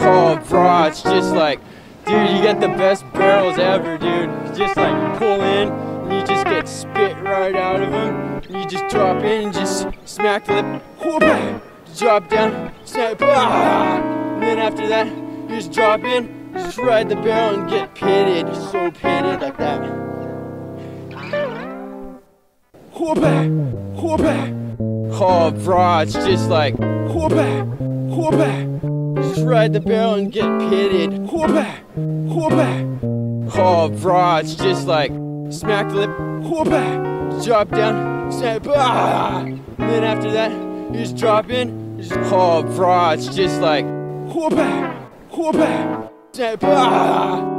Oh, bro, it's just like, dude, you get the best barrels ever, dude. Just like you pull in, and you just get spit right out of them. And you just drop in and just smack the lip, whoop, drop down, snap, and then after that, you just drop in, just ride the barrel and get pitted, so pitted like that. Whoop, whoop. Oh, bro, it's just like, whoop, whoop. Just ride the barrel and get pitted. Whoop, whoop. Oh, bro, it's just like, smack the lip, whoop, drop down, snap, and then after that, you just drop in, just, oh, bro, it's just like, whoop, whoop, snap,